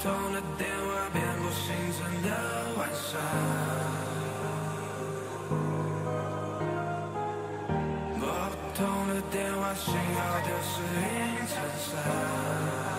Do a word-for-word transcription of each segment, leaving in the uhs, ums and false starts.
通的电话遍布星辰的晚上，拨不通的电话信号丢失云层上。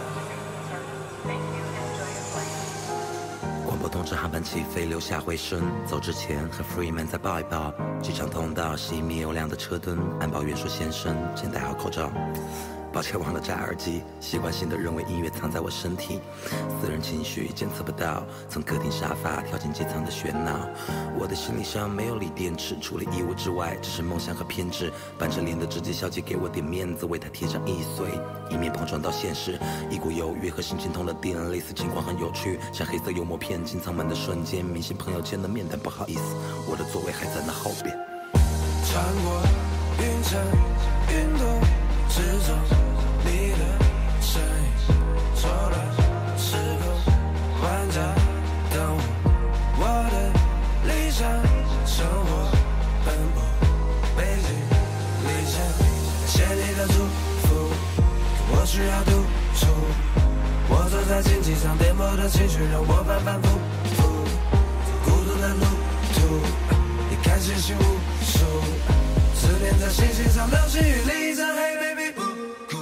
广播通知航班起飞，留下回声。走之前和 Freeman 再抱一抱。机场通道熄灭有亮的车灯，安保员说：“先生，请戴好口罩。”抱歉忘了摘耳机，习惯性的认为音乐藏在我身体，私人情绪检测不到，从客厅沙发跳进机舱的喧闹。我的行李箱没有锂电池，除了衣物之外，只是梦想和偏执。板着脸的直接小姐给我点面子，为她贴上易碎，以免碰撞到现实。一股犹豫和心情痛的电，类似情况很有趣，像黑色幽默片进舱门的瞬间，明星朋友见了面，但不好意思，我的座位还在那后边。 穿过云层云朵之中，你的身影错乱时空万家等我，我的理想生活奔波北京离线，谢你的祝福，我需要独处。我走在荆棘上，颠簸的情绪让我反反复复，孤独的路途，你看星星无数，思念在星星上流星雨里一场黑 baby 不哭。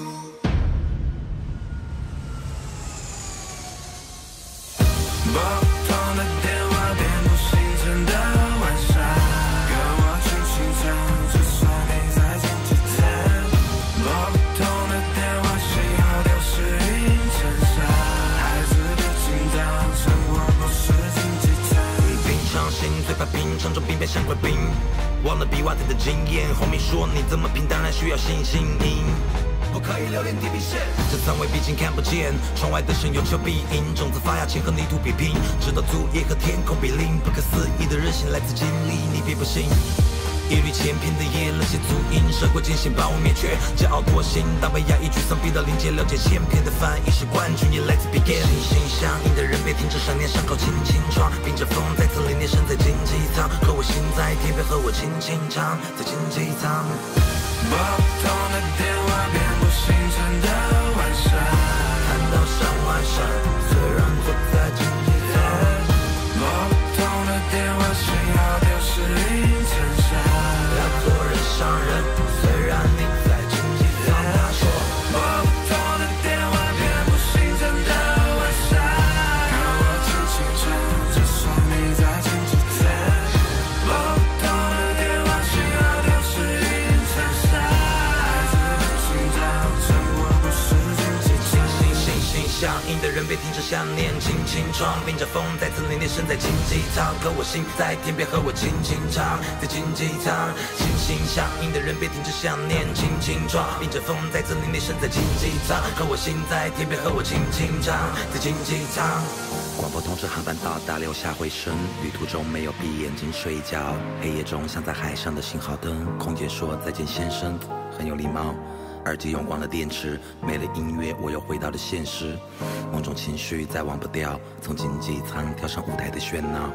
拨不通的电话遍布星辰的晚上，跟我轻轻唱，就算你在经济舱。拨不通的电话信号丢失云层上，孩子别紧张，生活不是经济舱。 平常心，最怕平常中兵变像贵宾。忘了比瓦特的经验，后面说你这么拼，当然需要信心赢。不可以留恋地平线，这仓位毕竟看不见，窗外的神有求必应，种子发芽前和泥土比拼，直到祖业和天空比邻，不可思议的热情来自经历，你别不信。一缕千篇的夜，冷血足印，社会艰险把我灭绝，骄傲脱形，大被压抑沮丧，逼到临界，了解千篇的翻译是冠军，也来自 begin。心心相印的人别停止想念，伤口轻轻创，迎着风再次凛冽，身在经济舱，和我心在天边，和我轻轻唱，在经济舱。 拨不通的电话遍布星辰的晚上， 看到山外山，虽然坐在经济舱。 拨不通的电话信号丢失云层上， 要做人上人，虽然你在经济舱。他说拨不通的电话遍布星辰的晚上，跟我轻轻唱，就算你在经济舱。拨不通的电话信号丢失云层上，孩子别紧张，生活不是经济舱。 心心相印的人别停止想念，轻轻闯，迎着风再次凛冽，身在经济舱，可我心在天边，和我轻轻唱，在经济舱。心心相印的人别停止想念，轻轻闯，迎着风再次凛冽，身在经济舱，可我心在天边，和我轻轻唱，在经济舱。广播通知航班到达，留下回声。旅途中没有闭眼睛睡觉，黑夜中像在海上的信号灯。空姐说再见先生，很有礼貌。耳机用光了电池，没了音乐，我又回到了现实。某种情绪再忘不掉，从经济舱跳上舞台的喧闹。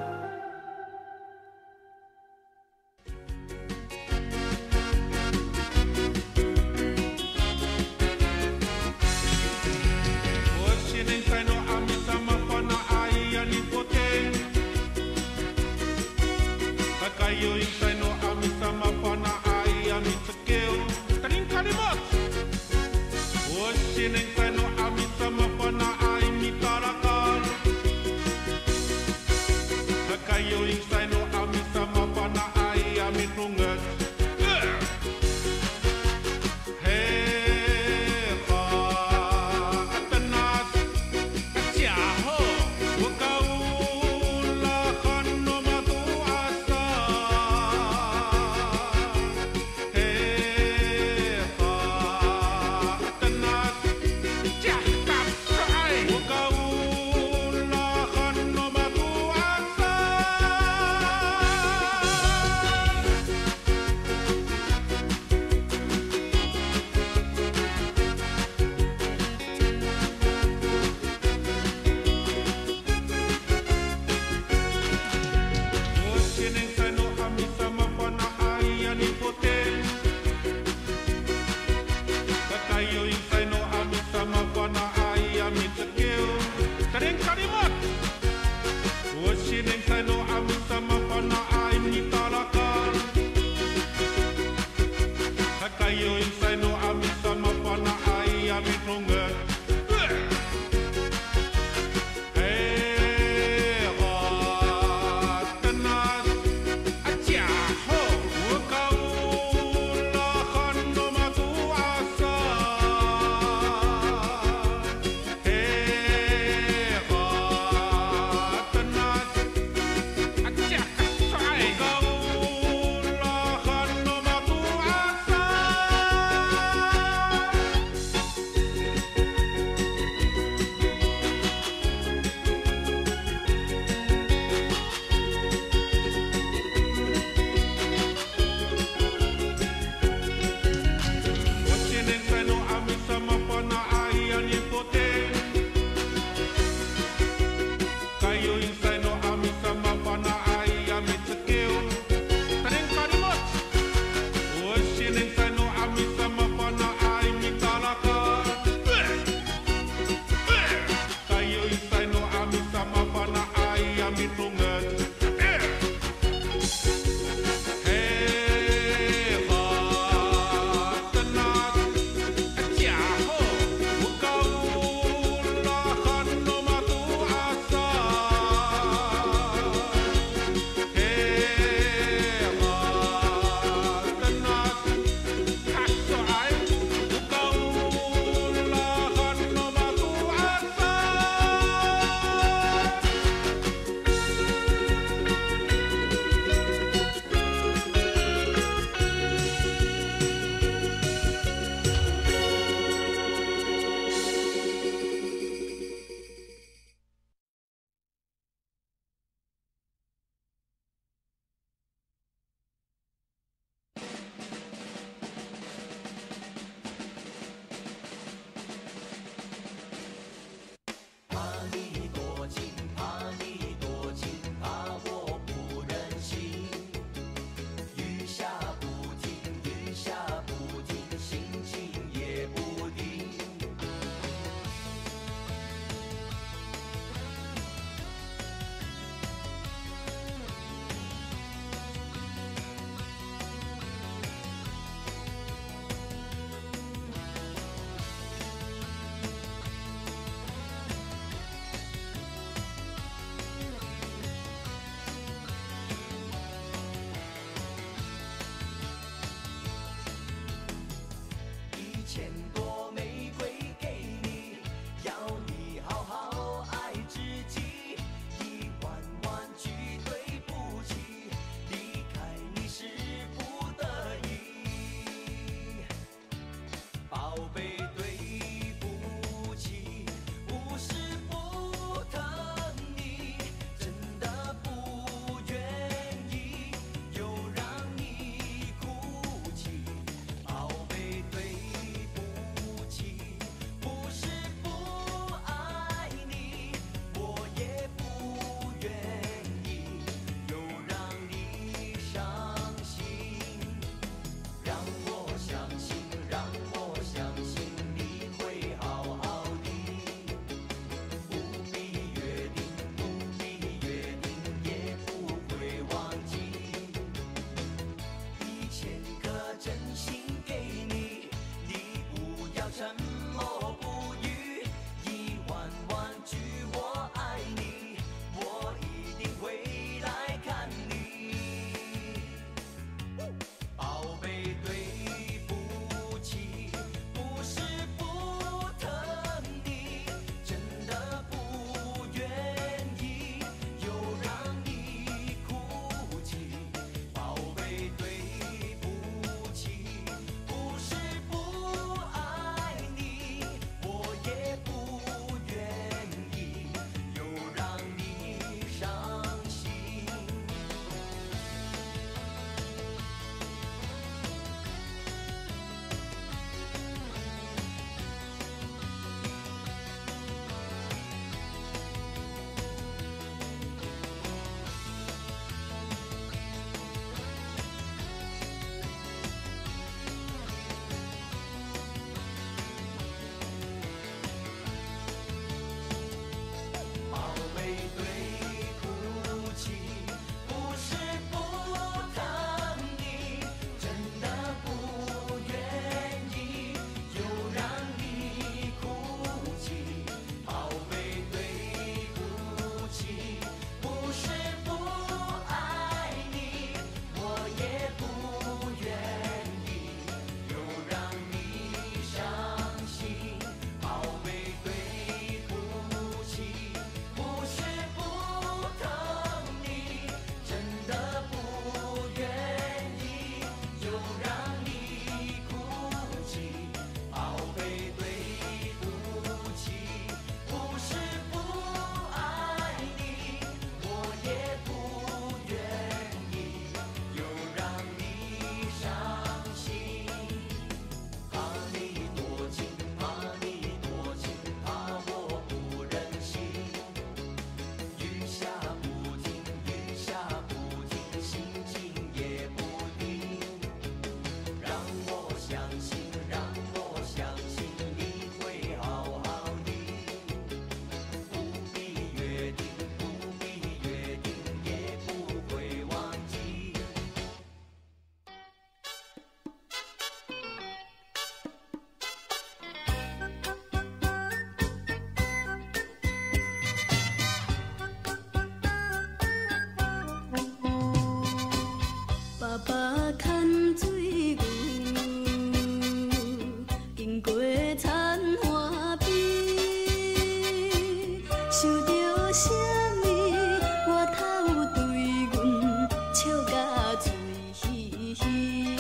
啥物？我头对阮笑甲嘴嘻嘻。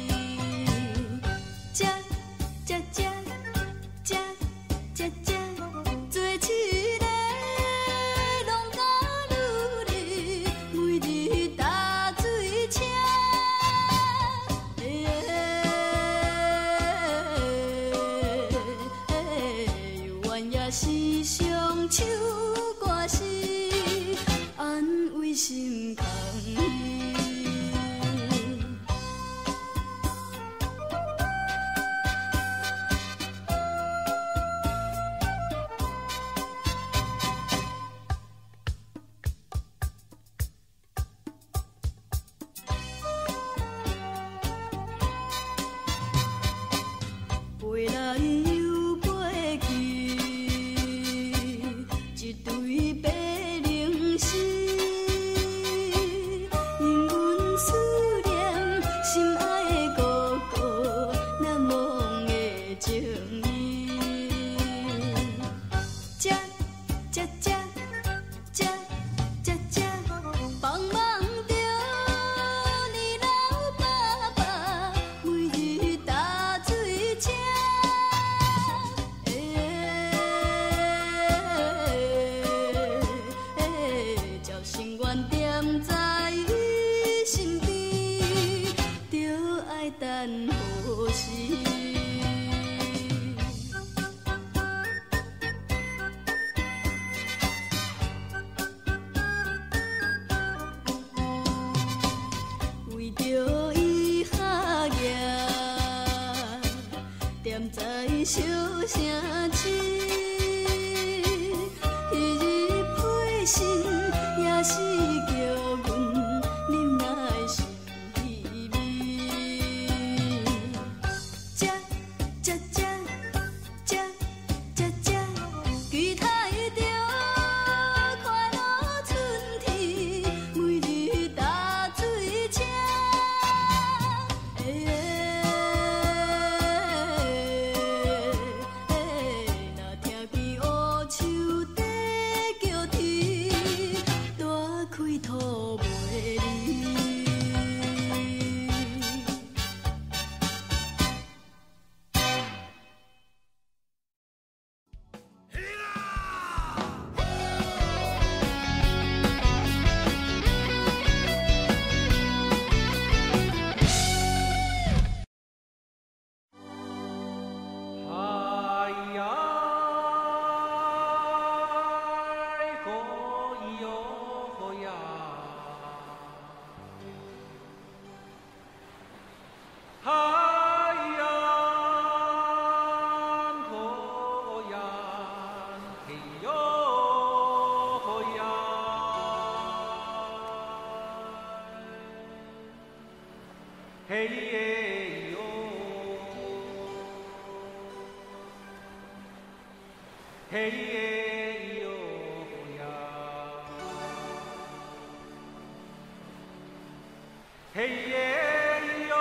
食食食食食食，做起来拢甲愈热，每日打水车。有缘也是上唱歌词，安慰心空。飞来又飞去，一对白灵丝，因阮思念心爱的哥哥，难忘的情谊。食食食食食食，帮忙着你老爸爸，每日打水车。朝生愿踮在伊身边，着爱等何时？为着伊下夜，踮在小城市，一日配信也是叫阮忍耐心稀微。食食食食食食，期待着快乐春天，每日打水车。若听见乌树在叫天，大开土袂离。 哎呀，可以哟呀！哎呀，可呀，嘿哟呀！嘿耶哟！嘿耶哟呀，嘿耶哟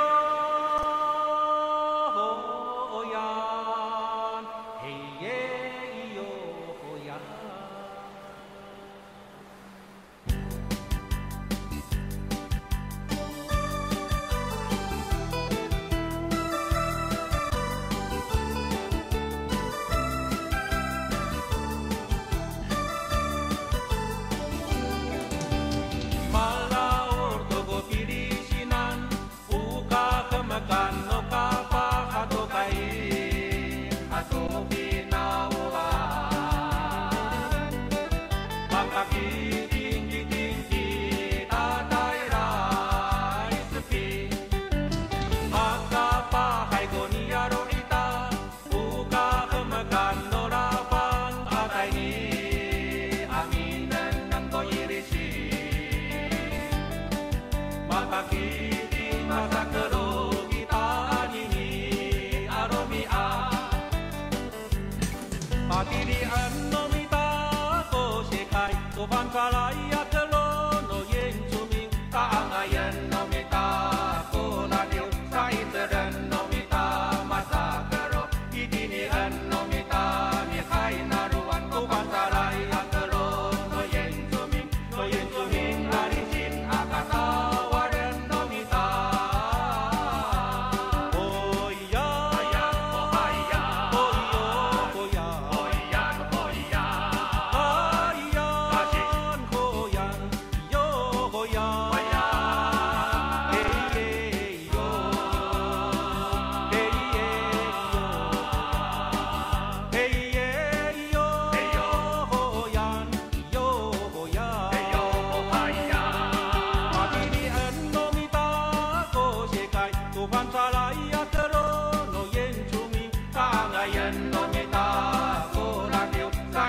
呀，嘿耶哟呀。Tuhan kalaya telo no yen suming kaangayan no mita kuladiw sa iteran no mita masakaro itinian no mita ni kay naruan Tuhan kalaya telo no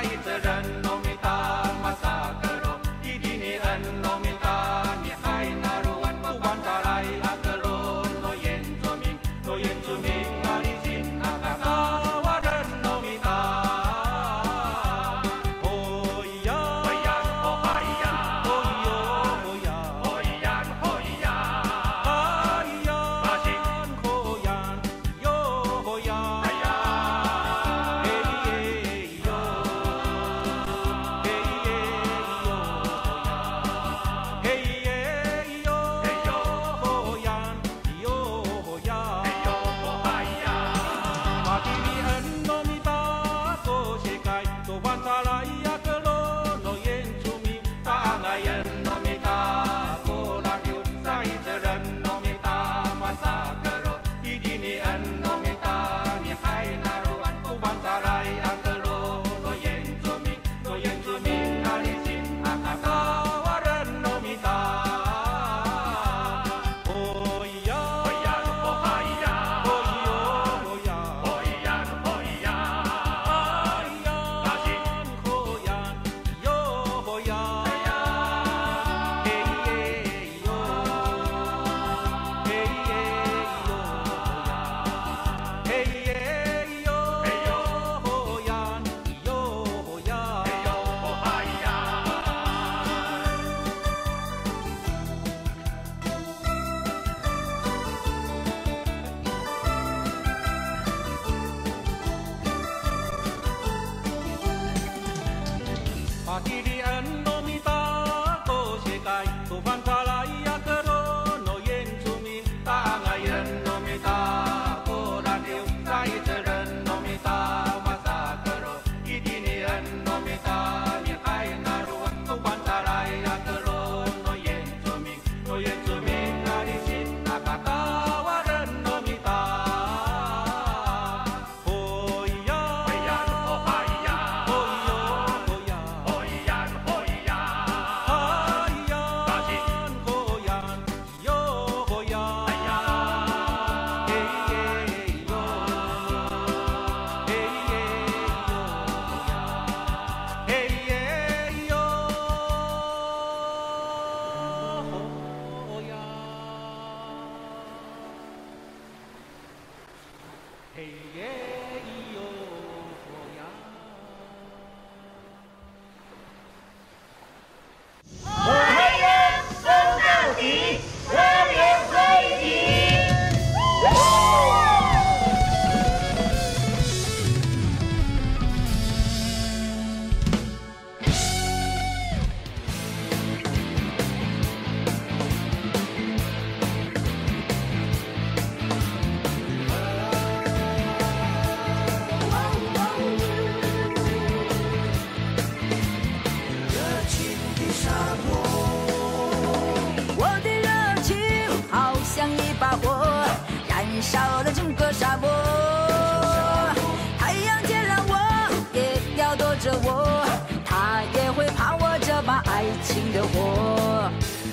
情的火。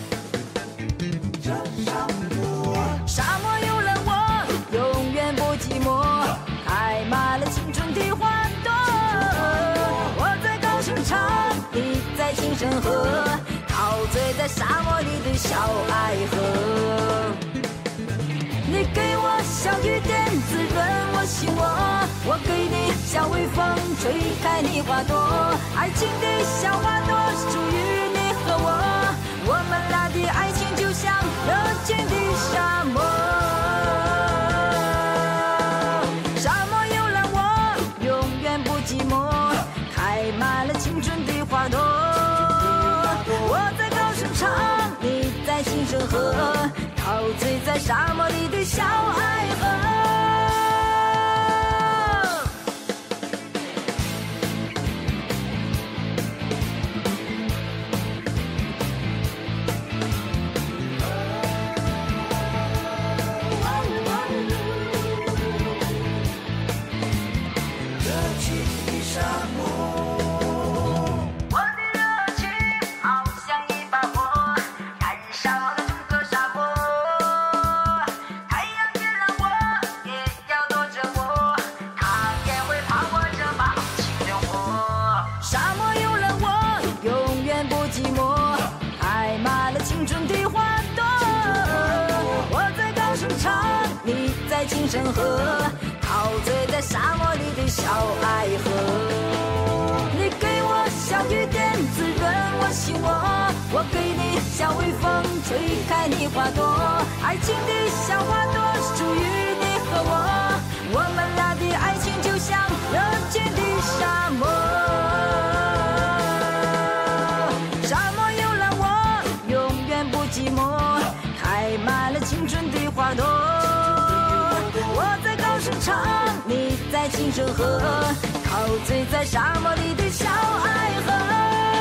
沙漠有了我，永远不寂寞，开满了青春的花朵。我在高声唱，你在轻声和，陶醉在沙漠里的小爱河。你给我小雨点滋润我心窝，我给你小微风吹开你花朵，爱情的小花朵属于你和我，我们俩的爱情就像热情的沙漠，沙漠有了我，永远不寂寞，开满了青春的花朵。我在高声唱，你在轻声和，陶醉在沙漠里的小爱河。要沙漠有了我，永远不寂寞，开满了青春的花朵。我在高声唱，你在轻声和，陶醉在沙漠里的小爱河。你给我小雨点滋润我心窝，我给你小微风吹开你花朵，爱情的小花朵属于你和我，我们俩的爱情就像热情的沙漠。沙漠有了我，永远不寂寞，开满了青春的花朵。我在高声唱，你在轻声和，陶醉在沙漠里的小爱河。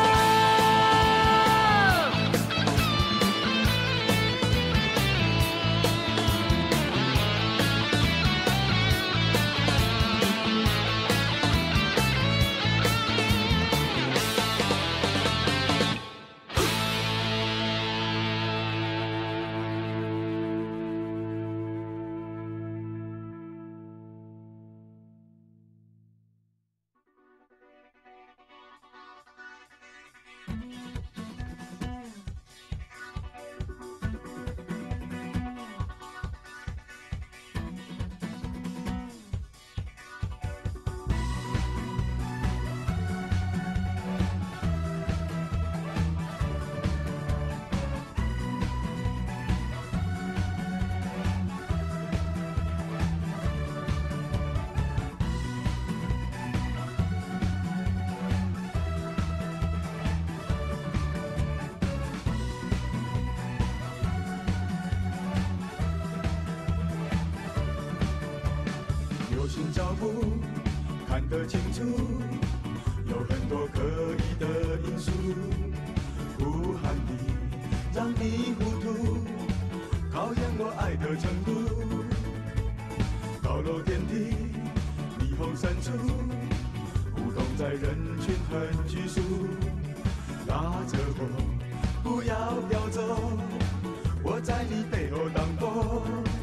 流星脚步看得清楚，有很多可疑的因素，呼喊你让你糊涂，考验我爱的程度。高楼电梯，霓虹深处，舞动在人群很拘束，拉着我不要飘走，我在你背后挡风。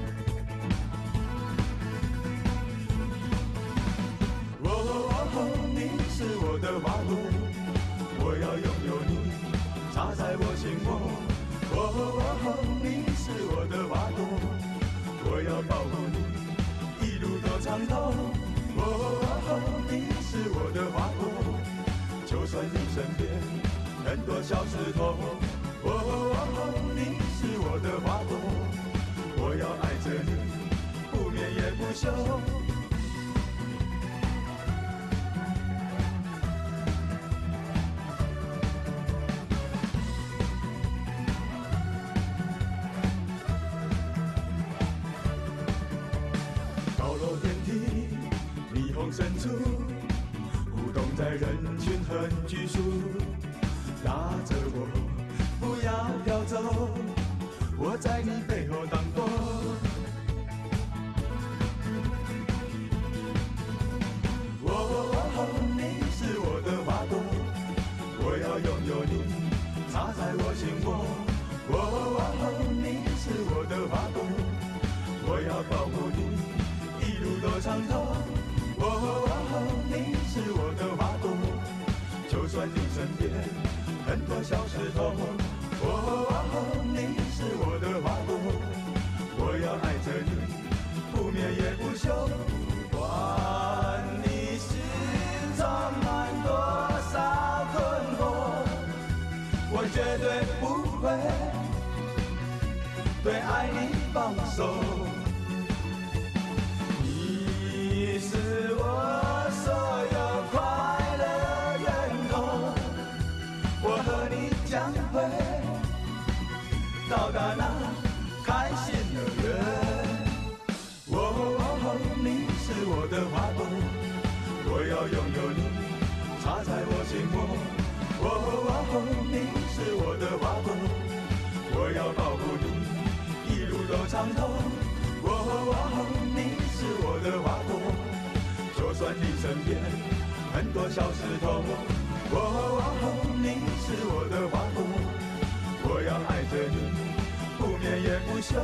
是我的花朵，我要拥有你，插在我心窝。哦哦，你是我的花朵，我要保护你，一路都畅通。哦哦，你是我的花朵，就算你身边很多小石头。哦哦，你是我的花朵，我要爱着你，不眠也不休。深处，舞动在人群很拘束，拉着我不要飘走，我在你背后挡风。哦，你是我的花朵，我要拥有你，插在我心窝。哦，你是我的花朵，我要保护你，一路都畅通。哦，你是我的花朵，就算你身边很多小石头。哦，你是我的花朵，我要爱着你，不眠也不休。管你心充满多少困惑，我绝对不会对爱你放手。是我所有快乐源头，我和你将会到达那开心乐园。哦，你是我的花朵，我要拥有你，插在我心窝。哦，你是我的花朵，我要保护你，一路都畅通。哦，你是我的花朵，就算你身边很多小石头。哦，你是我的花朵，我要爱着你，不眠也不休。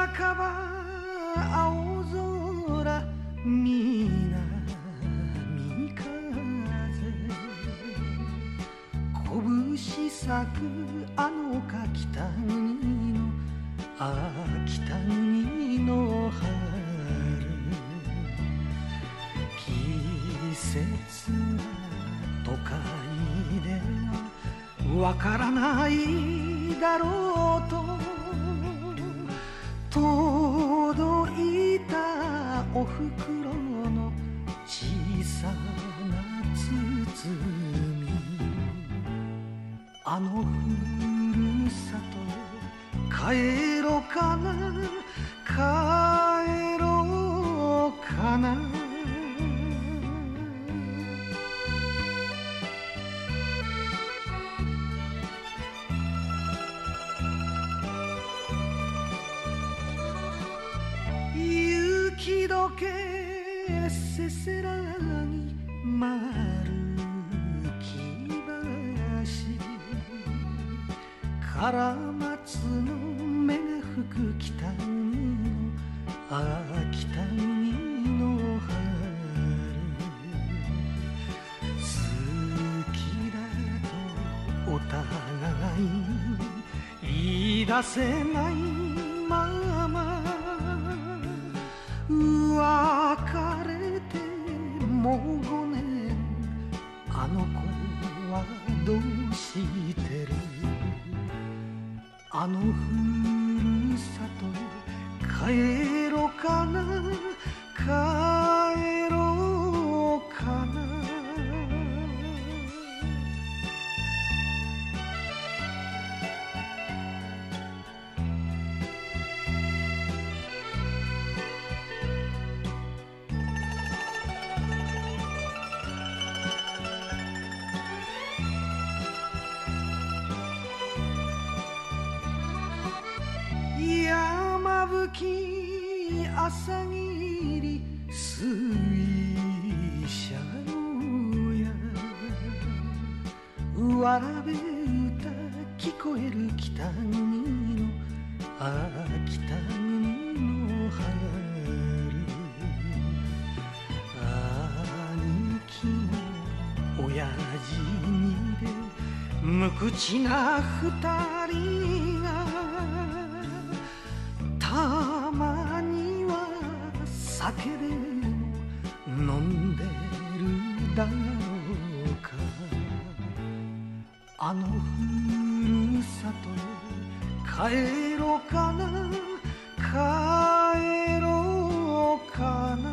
半ば青空南風拳咲くあの北国のああ北国の春季節は都会ではわからないだろうと届いたおふくろの小さな包みあのふるさとへ帰ろうかな帰ろうかな雪解けせせらぎ丸木橋から松の芽が吹く北国のああ北国の春好きだとお互い言い出せないまま別れてもうごねんあの子はどうしてるあのふるさとへ帰ろうかな帰ろうかな山吹朝霧水車のやわらべ歌聞こえる北国のああ北国の春兄貴の親父にで無口な二人がたまには酒でも飲んでるだろうかあのふるさとへ帰ろうかな帰ろうかな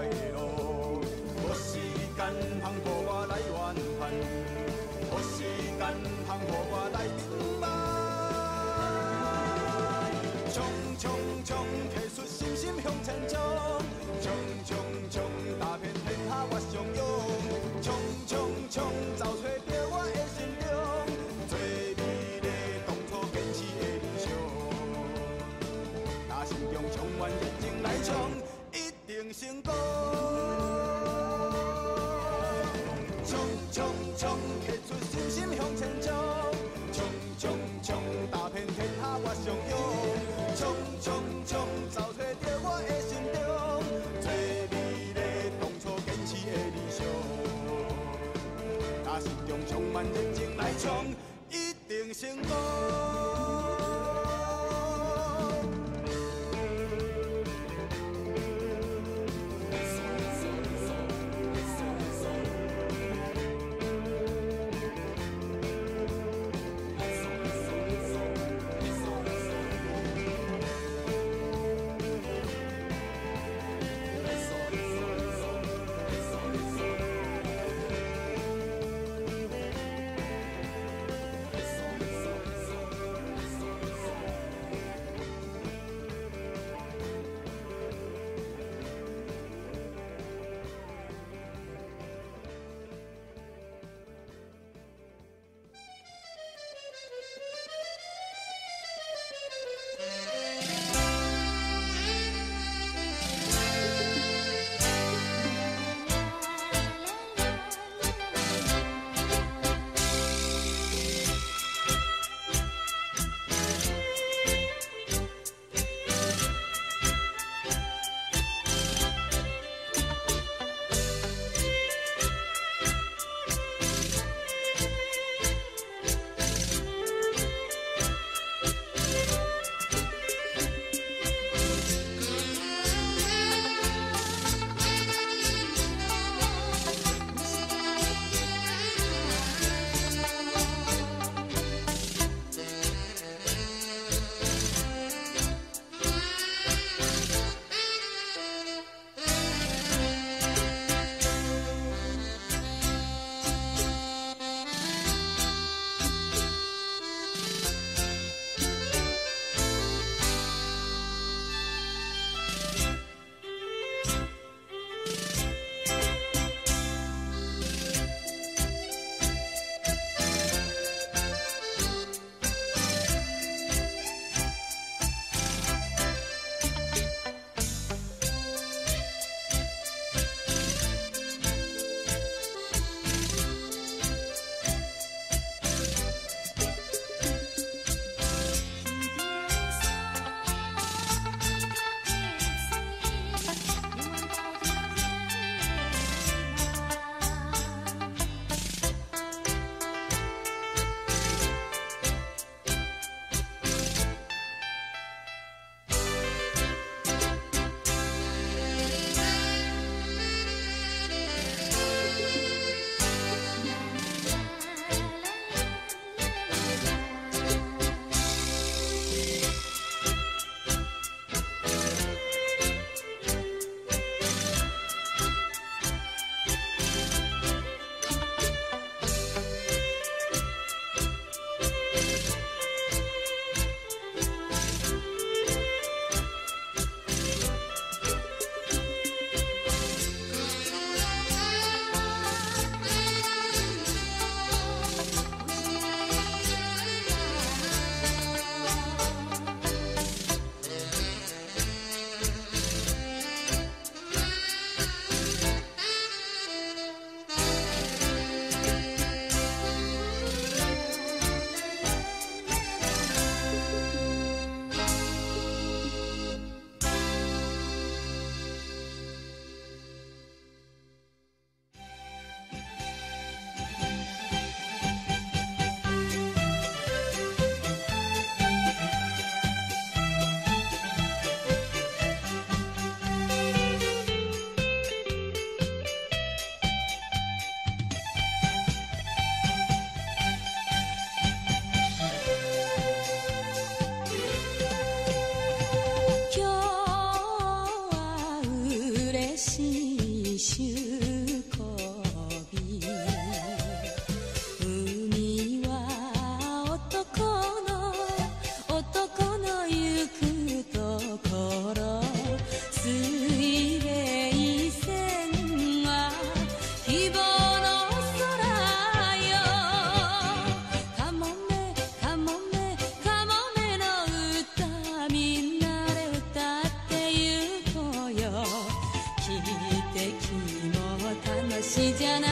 快的路。有时间通予我来怨叹，有时间通予我来隐瞒。冲冲冲，提出信心向前冲，冲冲冲，打遍天下我相拥。冲冲冲，找找到我的心中最美丽当初坚持的理想。若心中充满热情来冲，一定成功。冲冲冲，提出信心向前冲，冲冲冲，打遍天下我相拥。冲冲冲，找找到我的心中最美丽当初坚持的理想。若心中充满热情来冲，一定成功。 是正难。